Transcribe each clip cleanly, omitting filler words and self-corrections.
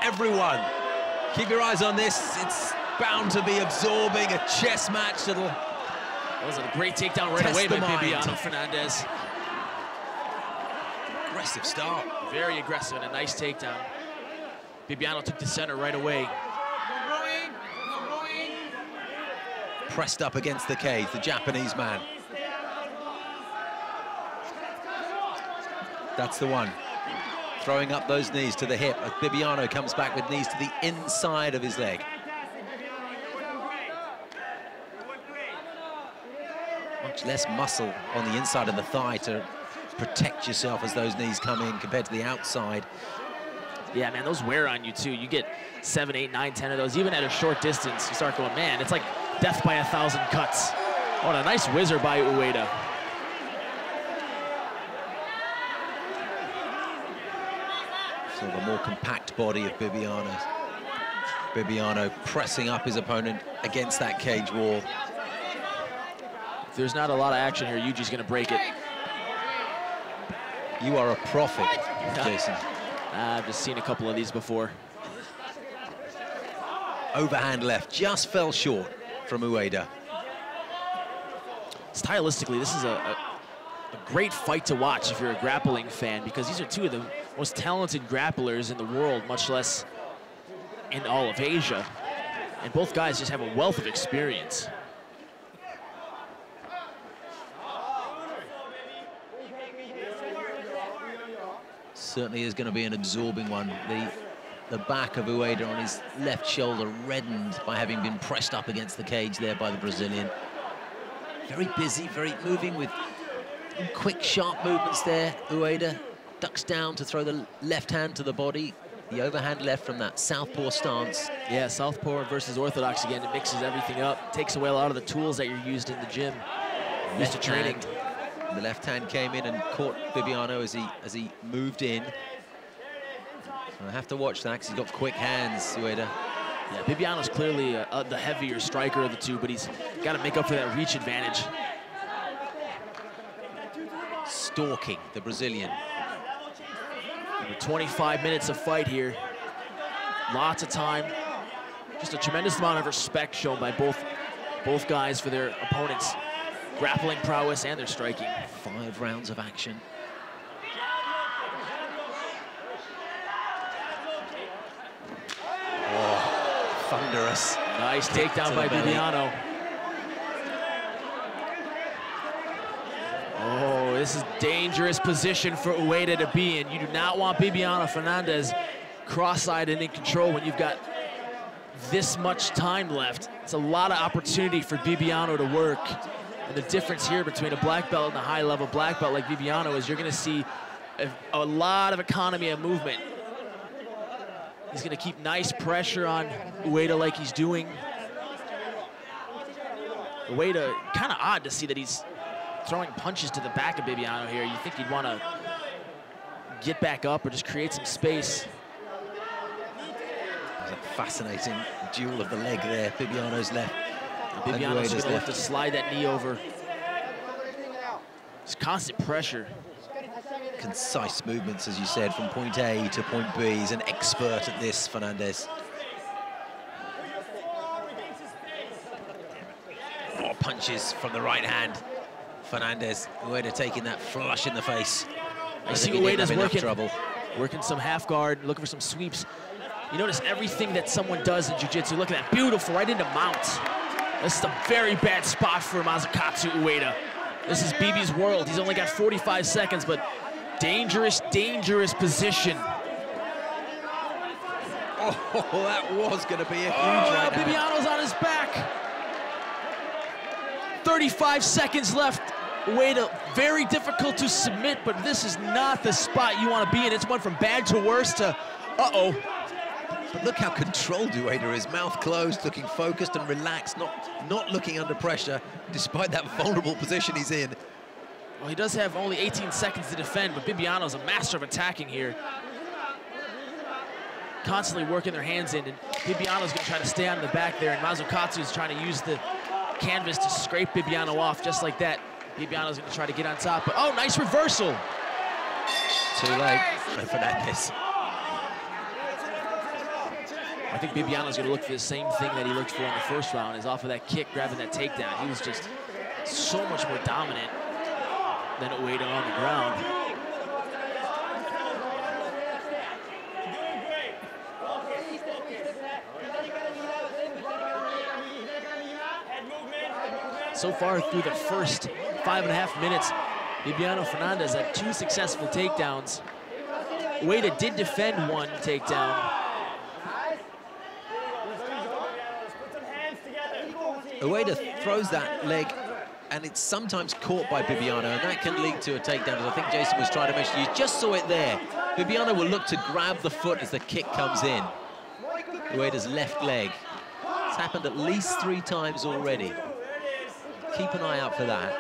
everyone. Keep your eyes on this. It's bound to be absorbing, a chess match that'll... That was a great takedown right away by Bibiano Fernandes. Aggressive start. Very aggressive and a nice takedown. Bibiano took the center right away. Pressed up against the cage, the Japanese man. That's the one. Throwing up those knees to the hip as Bibiano comes back with knees to the inside of his leg. Much less muscle on the inside of the thigh to protect yourself as those knees come in compared to the outside. Yeah, man, those wear on you too. You get 7, 8, 9, 10 of those, even at a short distance. You start going, man, it's like death by 1,000 cuts. What a nice whizzer by Ueda. So the more compact body of Bibiano. Bibiano pressing up his opponent against that cage wall. If there's not a lot of action here, Yuji's gonna break it. You are a prophet, Jason. I've just seen a couple of these before. Overhand left, just fell short from Ueda. Stylistically, this is a great fight to watch if you're a grappling fan, because these are two of the most talented grapplers in the world, much less in all of Asia. And both guys just have a wealth of experience. Certainly is going to be an absorbing one. The back of Ueda on his left shoulder reddened by having been pressed up against the cage there by the Brazilian. Very busy, very moving with quick, sharp movements there. Ueda ducks down to throw the left hand to the body. The overhand left from that southpaw stance. Yeah, southpaw versus orthodox again. It mixes everything up, takes away a lot of the tools that you're used in the gym, used to training. The left hand came in and caught Bibiano as he moved in. So I have to watch that because he's got quick hands, Ueda. Yeah, Bibiano's clearly the heavier striker of the two, but he's got to make up for that reach advantage. Stalking the Brazilian. Over 25 minutes of fight here. Lots of time. Just a tremendous amount of respect shown by both guys for their opponents' grappling prowess and their striking. 5 rounds of action. Oh, thunderous. Nice takedown by Bibiano. Oh, this is dangerous position for Ueda to be in. You do not want Bibiano Fernandes cross-eyed and in control when you've got this much time left. It's a lot of opportunity for Bibiano to work. And the difference here between a black belt and a high-level black belt like Bibiano is you're going to see a lot of economy of movement. He's going to keep nice pressure on Ueda like he's doing. Ueda, kind of odd to see that he's throwing punches to the back of Bibiano here. You think he'd want to get back up or just create some space. There's a fascinating duel of the leg there. Bibiano's left. Bibiano's going to have to slide that knee over. It's constant pressure. Concise movements, as you said, from point A to point B. He's an expert at this, Fernandes. Oh, punches from the right hand. Fernandes, Ueda taking that flush in the face. I see Ueda's working some half guard, looking for some sweeps. You notice everything that someone does in jiu-jitsu. Look at that, beautiful, right into mount. This is a very bad spot for Masakatsu Ueda. This is BB's world. He's only got 45 seconds, but dangerous, dangerous position. Oh, that was going to be a huge right hand. Bibiano's on his back. 35 seconds left. Ueda, very difficult to submit, but this is not the spot you want to be in. It's went from bad to worse to uh-oh. But look how controlled Ueda is, mouth closed, looking focused and relaxed, not looking under pressure, despite that vulnerable position he's in. Well, he does have only 18 seconds to defend, but Bibiano's a master of attacking here. Constantly working their hands in, and Bibiano's gonna try to stay on the back there, and Masakatsu's trying to use the canvas to scrape Bibiano off just like that. Bibiano's gonna try to get on top, but oh, nice reversal. Too late for Fernandes. I think Bibiano's going to look for the same thing that he looked for in the first round, is off of that kick, grabbing that takedown. He was just so much more dominant than Ueda on the ground. So far through the first 5.5 minutes, Bibiano Fernandes had 2 successful takedowns. Ueda did defend 1 takedown. Ueda throws that leg, and it's sometimes caught by Bibiano, and that can lead to a takedown. As I think Jason was trying to mention, you just saw it there. Bibiano will look to grab the foot as the kick comes in. Ueda's left leg. It's happened at least 3 times already. Keep an eye out for that.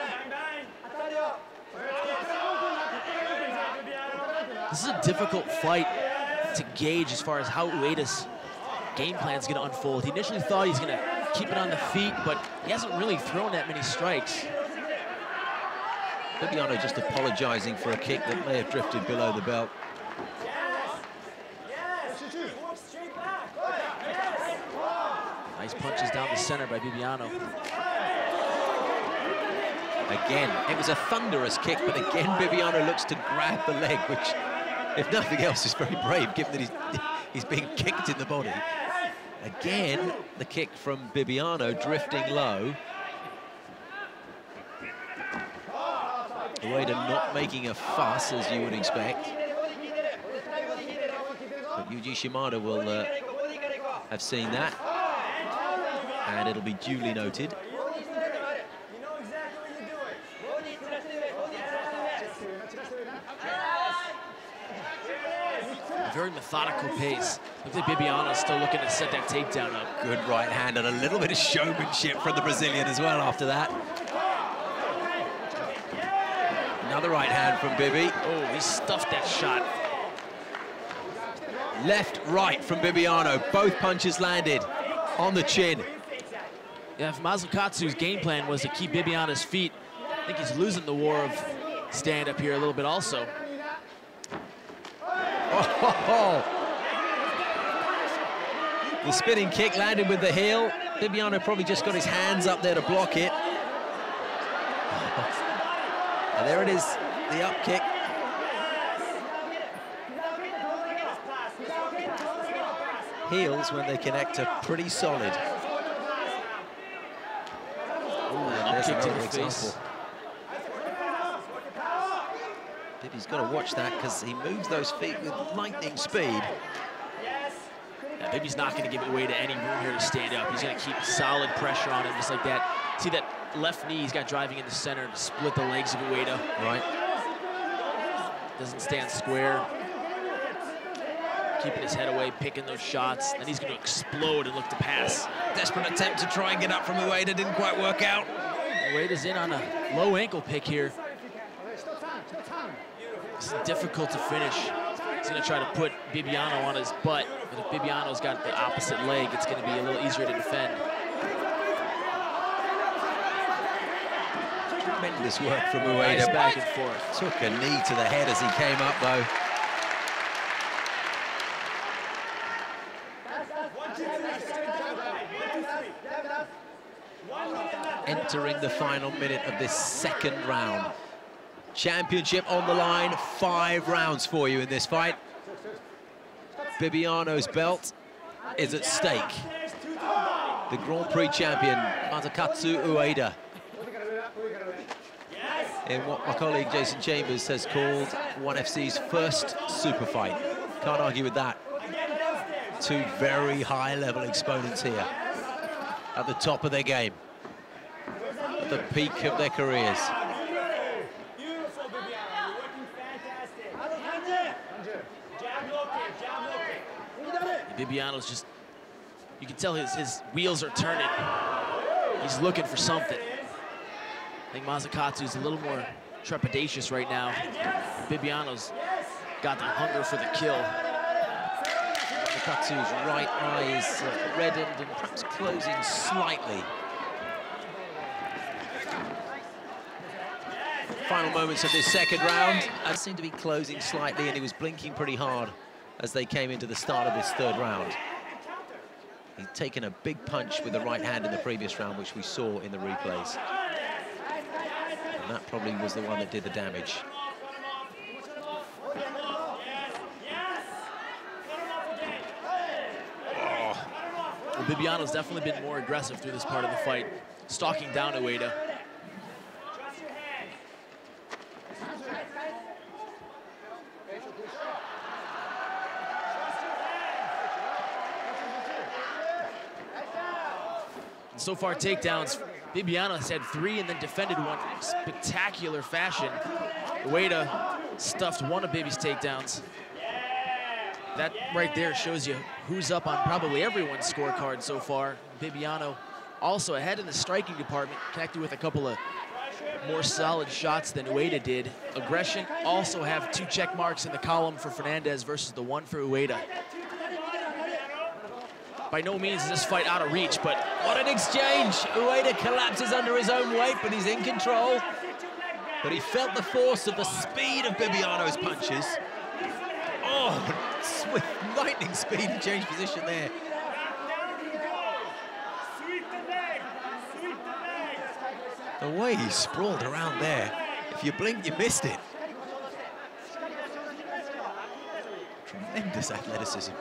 This is a difficult fight to gauge as far as how Ueda's game plan is going to unfold. He initially thought he's going to keep it on the feet, but he hasn't really thrown that many strikes. Bibiano just apologizing for a kick that may have drifted below the belt. Nice punches down the center by Bibiano. Again, it was a thunderous kick, but again, Bibiano looks to grab the leg, which, if nothing else, is very brave, given that he's being kicked in the body. Again, the kick from Bibiano drifting low. Ueda not making a fuss, as you would expect. But Yuji Shimada will have seen that, and it'll be duly noted. A very methodical pace. Looks like Bibiano's still looking to set that takedown up. Good right hand and a little bit of showmanship from the Brazilian as well after that. Another right hand from Bibi. Oh, he stuffed that shot. Left, right from Bibiano. Both punches landed on the chin. Yeah, if Masakatsu's game plan was to keep Bibi on his feet, I think he's losing the war of stand-up here a little bit also. Oh. The spinning kick landed with the heel. Bibiano probably just got his hands up there to block it. And there it is, the up kick. Heels, when they connect, are pretty solid. Up kick to the face. Bibi's got to watch that because he moves those feet with lightning speed. Yeah, Bibi's not going to give it away to any room here to stand up. He's going to keep solid pressure on him just like that. See that left knee he's got driving in the center to split the legs of Ueda. Right. Doesn't stand square. Keeping his head away, picking those shots. Then he's going to explode and look to pass. Desperate attempt to try and get up from Ueda, didn't quite work out. Ueda's in on a low ankle pick here. It's difficult to finish. He's going to try to put Bibiano on his butt, but if Bibiano's got the opposite leg, it's going to be a little easier to defend. Tremendous work from Ueda. Nice back and forth. Took a knee to the head as he came up, though. Entering the final minute of this second round. Championship on the line, 5 rounds for you in this fight. Bibiano's belt is at stake. The Grand Prix champion, Masakatsu Ueda, in what my colleague Jason Chambers has called ONE FC's first super fight. Can't argue with that. 2 very high-level exponents here at the top of their game, at the peak of their careers. Bibiano's just, you can tell his wheels are turning. He's looking for something. I think Masakatsu's a little more trepidatious right now. Bibiano's got the hunger for the kill. Masakatsu's right eye is reddened and perhaps closing slightly. Final moments of this second round. It seemed to be closing slightly, and he was blinking pretty hard as they came into the start of this third round. He'd taken a big punch with the right hand in the previous round, which we saw in the replays. And that probably was the one that did the damage. Well, Bibiano's definitely been more aggressive through this part of the fight, stalking down Ueda. And so far, takedowns, Bibiano has had 3 and then defended one in spectacular fashion. Ueda stuffed one of Bibi's takedowns. That right there shows you who's up on probably everyone's scorecard so far. Bibiano also ahead in the striking department, connected with a couple of more solid shots than Ueda did. Aggression also have 2 check marks in the column for Fernandes versus the 1 for Ueda. By no means is this fight out of reach, but what an exchange! Ueda collapses under his own weight, but he's in control. But he felt the force of the speed of Bibiano's punches. Oh, with lightning speed, he changed position there. The way he sprawled around there, if you blinked, you missed it. Tremendous athleticism.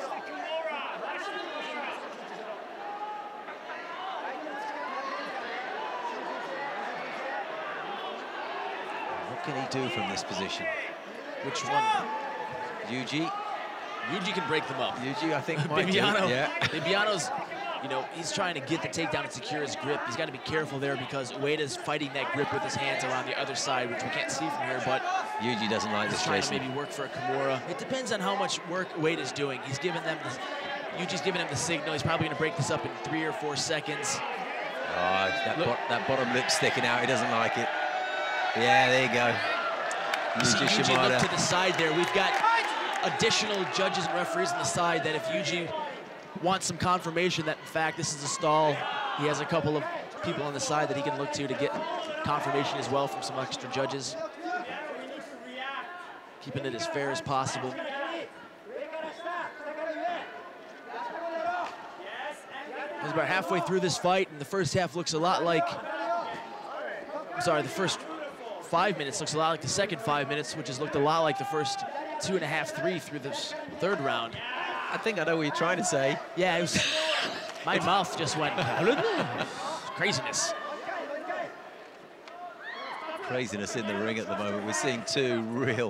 What can he do from this position? Which one? Yuji. Yuji can break them up. Yuji, I think, might Bibiano, do. Yeah. Bibiano's, you know, he's trying to get the takedown and secure his grip. He's got to be careful there because Ueda's fighting that grip with his hands around the other side, which we can't see from here, but Yuji doesn't like this, trying to maybe work for a Kimura. It depends on how much work Ueda's doing. He's giving them Yuji's giving him the signal. He's probably going to break this up in 3 or 4 seconds. Oh, that bottom lip sticking out. He doesn't like it. Yeah, there you go. Yuji look to the side there. We've got additional judges and referees on the side that if Yuji wants some confirmation that, in fact, this is a stall, he has a couple of people on the side that he can look to get confirmation as well from some extra judges. Keeping it as fair as possible. It's about halfway through this fight, and the first half looks a lot like, I'm sorry, the first 5 minutes looks a lot like the second 5 minutes, which has looked a lot like the first 2.5, 3 through this third round. I think I know what you're trying to say. Yeah, it was, my mouth just went craziness. Craziness in the ring at the moment. We're seeing 2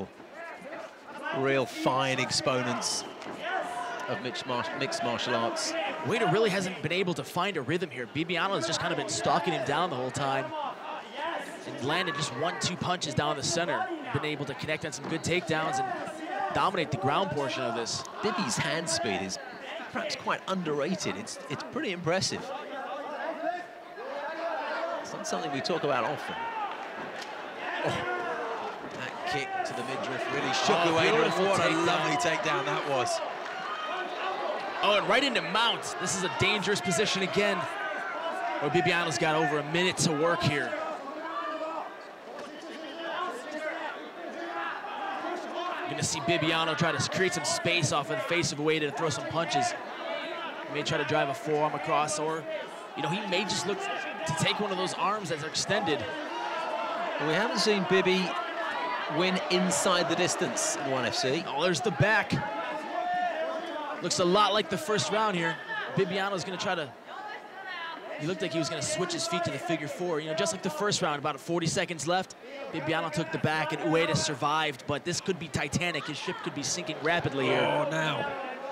real fine exponents of mixed martial arts. Ueda really hasn't been able to find a rhythm here. Bibiano has just kind of been stalking him down the whole time and landed just 1-2 punches down the center. Been able to connect on some good takedowns and dominate the ground portion of this. Bibi's hand speed is perhaps quite underrated. It's pretty impressive. It's not something we talk about often. Oh, that kick to the midriff really shook Ueda. What a lovely takedown that was. Oh, and right into mount. This is a dangerous position again. Where Bibiano's got over a minute to work here. You're gonna see Bibiano try to create some space off of the face of Ueda to throw some punches. He may try to drive a forearm across, or, you know, he may just look to take one of those arms that are extended. We haven't seen Bibi win inside the distance in 1FC. Oh, there's the back. Looks a lot like the first round here. Bibiano's gonna try to, he looked like he was gonna switch his feet to the figure 4. You know, just like the first round, about 40 seconds left. Bibiano took the back and Ueda survived, but this could be Titanic. His ship could be sinking rapidly here. Oh, now.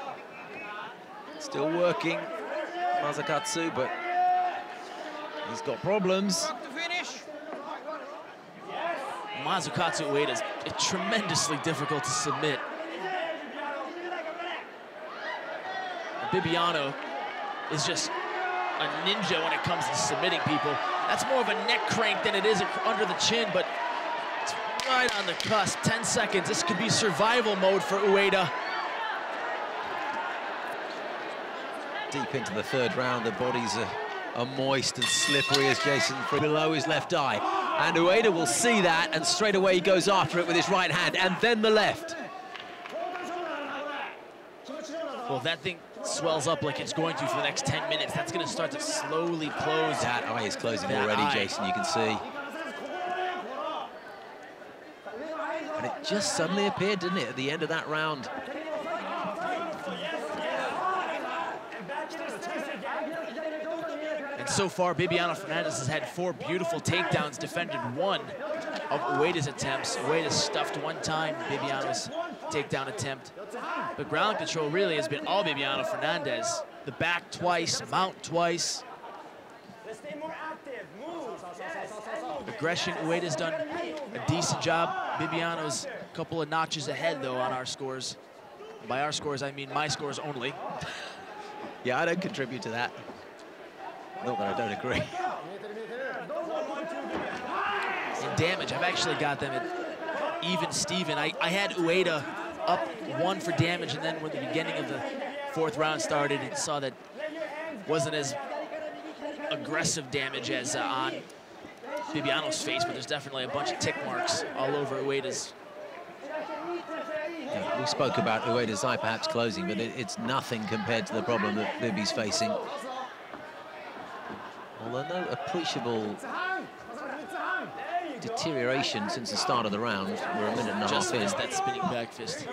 Still working, Masakatsu, but he's got problems. Masakatsu Ueda is tremendously difficult to submit. Bibiano is just a ninja when it comes to submitting people. That's more of a neck crank than it is under the chin, but it's right on the cusp. 10 seconds. This could be survival mode for Ueda. Deep into the third round, the bodies are moist and slippery as Jason below his left eye. And Ueda will see that, and straight away he goes after it with his right hand, and then the left. Well, if that thing swells up like it's going to for the next 10 minutes, that's going to start to slowly close. That eye is closing already, Jason, you can see. And it just suddenly appeared, didn't it, at the end of that round? And so far, Bibiano Fernandes has had 4 beautiful takedowns, defended 1 of Ueda's attempts. Ueda stuffed 1 time Bibiano's takedown attempt. But ground control really has been all Bibiano Fernandes. The back twice, mount twice. Aggression, Ueda's done a decent job. Bibiano's a couple of notches ahead, though, on our scores. By our scores, I mean my scores only. Yeah, I don't contribute to that. Not that I don't agree. In damage, I've actually got them at even Steven. I had Ueda up 1 for damage, and then when the beginning of the 4th round started, and saw that wasn't as aggressive damage as on Bibiano's face, but there's definitely a bunch of tick marks all over Ueda's. Yeah, we spoke about Ueda's eye perhaps closing, but it's nothing compared to the problem that Bibi's facing. Although no appreciable deterioration since the start of the round. We're a minute and a half in. Just that spinning back fist.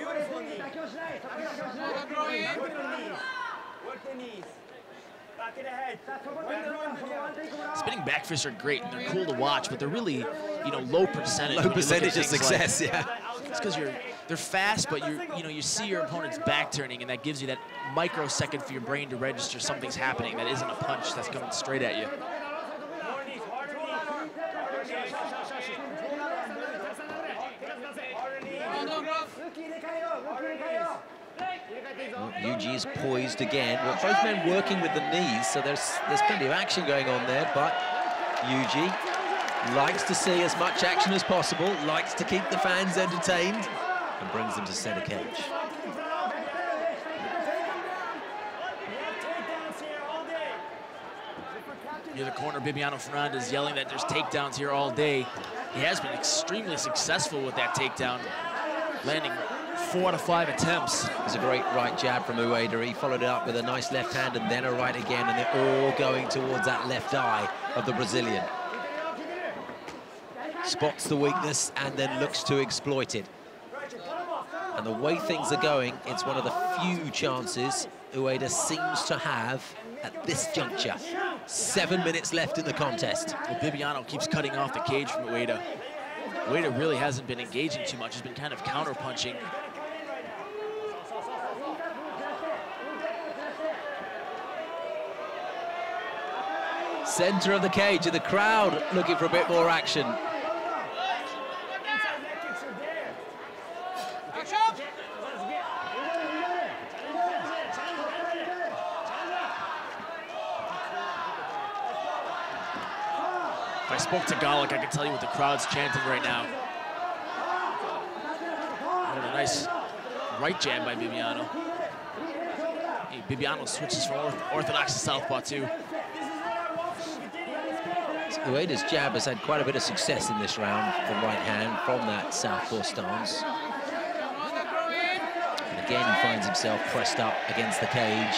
Spinning back fists are great, and they're cool to watch, but they're really, you know, low percentage. Low percentage of success, like, yeah. It's because they're fast, but you see your opponent's back turning, and that gives you that microsecond for your brain to register something's happening that isn't a punch that's coming straight at you. Well, Yuji is poised again. Well, both men working with the knees, so there's plenty of action going on there, but Yuji likes to see as much action as possible, likes to keep the fans entertained, and brings them to center cage. Near the corner, Bibiano Fernandes yelling that there's takedowns here all day. He has been extremely successful with that takedown, landing 4 out of 5 attempts. There's a great right jab from Ueda. He followed it up with a nice left hand and then a right again, and they're all going towards that left eye of the Brazilian. Spots the weakness and then looks to exploit it. And the way things are going, it's one of the few chances Ueda seems to have at this juncture. 7 minutes left in the contest. Well, Bibiano keeps cutting off the cage from Ueda. Ueda really hasn't been engaging too much. He's been kind of counter-punching. Center of the cage, and the crowd looking for a bit more action. If I spoke to Golic, I can tell you what the crowd's chanting right now. What a nice right jab by Bibiano. Hey, Bibiano switches from orthodox to southpaw too. Ueda's jab has had quite a bit of success in this round, the right hand from that southpaw stance. And again, he finds himself pressed up against the cage.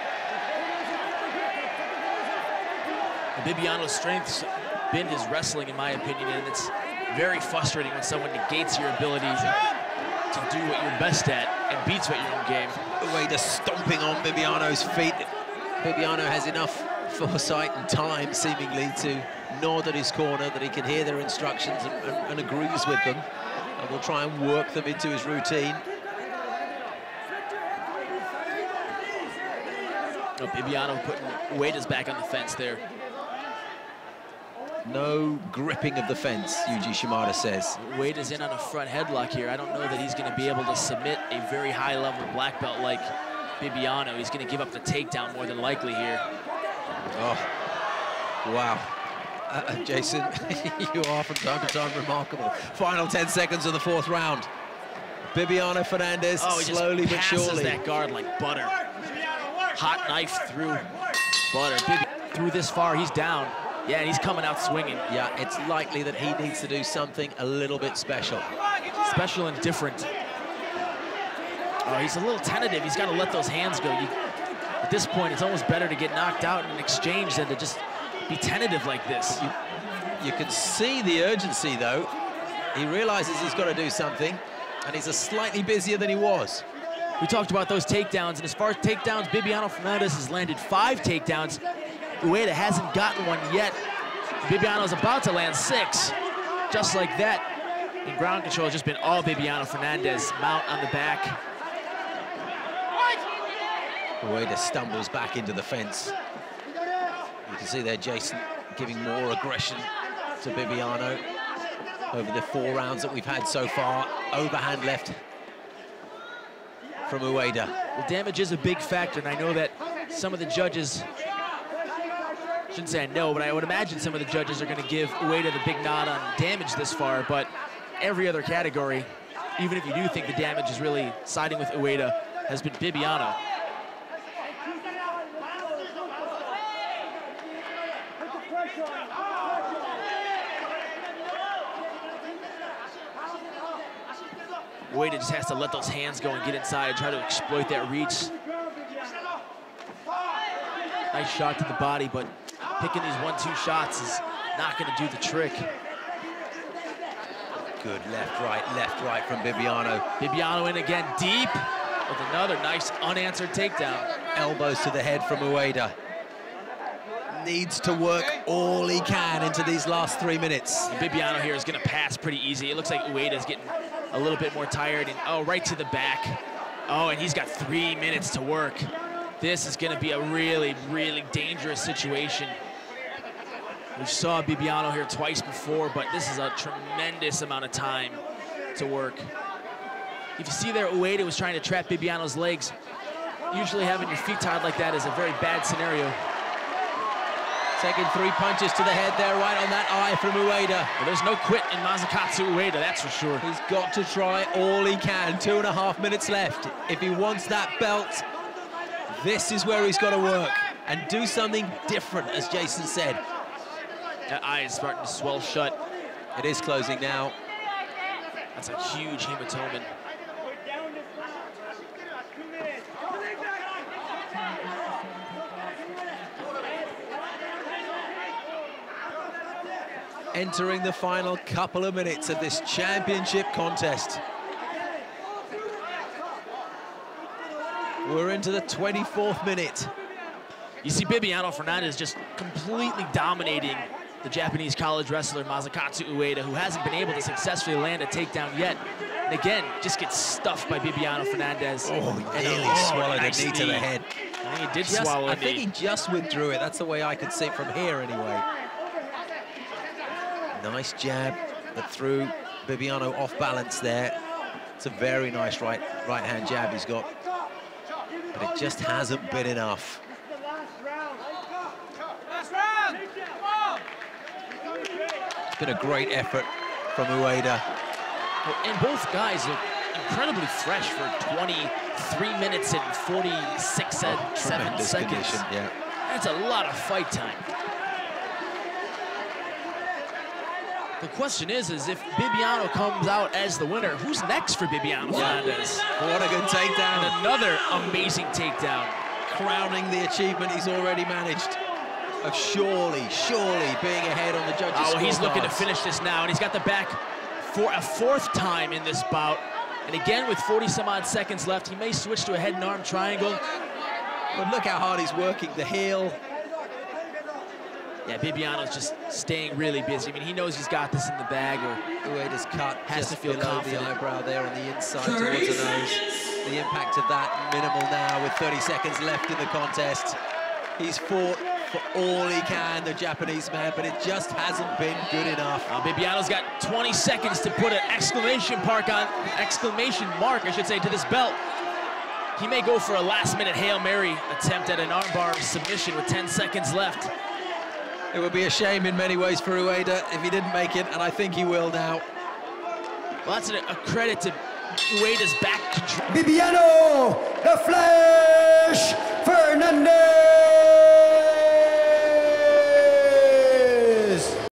Bibiano's strength's been his wrestling, in my opinion, and it's very frustrating when someone negates your ability to do what you're best at and beats what your own game. Ueda stomping on Bibiano's feet. Bibiano has enough foresight and time, seemingly, to nod at his corner that he can hear their instructions and agrees with them, and will try and work them into his routine. Oh, Bibiano putting Ueda's back on the fence there. No gripping of the fence, Yuji Shimada says. Ueda's in on a front headlock here. I don't know that he's going to be able to submit a very high-level black belt like Bibiano. He's going to give up the takedown more than likely here. Oh, wow. Jason, you are from time to time remarkable. Final 10 seconds of the 4th round. Bibiano Fernandes slowly but surely. That guard like butter. Hot knife through butter. Through this far, he's down. Yeah, and he's coming out swinging. Yeah, it's likely that he needs to do something a little bit special. Special and different. Oh, he's a little tentative. He's got to let those hands go. At this point, it's almost better to get knocked out in an exchange than to just be tentative like this. You can see the urgency, though. He realizes he's got to do something, and he's slightly busier than he was. We talked about those takedowns, and as far as takedowns, Bibiano Fernandes has landed 5 takedowns. Ueda hasn't gotten one yet. Bibiano's about to land 6. Just like that. And ground control has just been all Bibiano Fernandes. Mount on the back. Ueda stumbles back into the fence. You can see there Jason giving more aggression to Bibiano over the 4 rounds that we've had so far. Overhand left from Ueda. Well, damage is a big factor, and I know that some of the judges, shouldn't say I know, but I would imagine some of the judges are going to give Ueda the big nod on damage this far, but every other category, even if you do think the damage is really siding with Ueda, has been Bibiano. Ueda just has to let those hands go and get inside and try to exploit that reach. Nice shot to the body, but picking these 1-2 shots is not going to do the trick. Good left, right from Bibiano. Bibiano in again, deep, with another nice unanswered takedown. Elbows to the head from Ueda. Needs to work all he can into these last 3 minutes. And Bibiano here is going to pass pretty easy. It looks like Ueda's getting a little bit more tired, and oh, right to the back. Oh, and he's got 3 minutes to work. This is going to be a really, really dangerous situation. We saw Bibiano here twice before, but this is a tremendous amount of time to work. If you see there, Ueda was trying to trap Bibiano's legs. Usually having your feet tied like that is a very bad scenario. Taking 3 punches to the head there, right on that eye from Ueda. Well, there's no quit in Masakatsu Ueda, that's for sure. He's got to try all he can. 2.5 minutes left. If he wants that belt, this is where he's got to work and do something different, as Jason said. That eye is starting to swell shut. It is closing now. That's a huge hematoma. Entering the final couple of minutes of this championship contest. We're into the 24th minute. You see Bibiano Fernandes just completely dominating the Japanese college wrestler Masakatsu Ueda, who hasn't been able to successfully land a takedown yet. And again, just gets stuffed by Bibiano Fernandes. Oh, he nearly swallowed a knee to the head. I think he did swallow a knee. I think he just withdrew it. That's the way I could see it from here anyway. Nice jab that threw Bibiano off balance there. It's a very nice right-hand jab he's got. But it just hasn't been enough. It's been a great effort from Ueda. And both guys look incredibly fresh for 23 minutes and 47 seconds. Condition, yeah. That's a lot of fight time. The question is if Bibiano comes out as the winner, who's next for Bibiano Fernandes? What a good takedown. And another amazing takedown. Crowning the achievement he's already managed of surely being ahead on the judges' Oh, he's looking to scorecards. finish this now, and he's got the back for a 4th time in this bout. And again, with 40-some-odd seconds left, he may switch to a head and arm triangle. But look how hard he's working the heel. Yeah, Bibiano's just staying really busy. I mean, he knows he's got this in the bag. Or Ueda's cut has to feel below confident. the eyebrow there on the inside towards the nose. The impact of that minimal now with 30 seconds left in the contest. He's fought for all he can, the Japanese man, but it just hasn't been good enough. Bibiano's got 20 seconds to put an exclamation mark, I should say, to this belt. He may go for a last-minute Hail Mary attempt at an armbar submission with 10 seconds left. It would be a shame in many ways for Ueda if he didn't make it, and I think he will now. Well, that's a credit to Ueda's back control. Bibiano, the Flash Fernandes!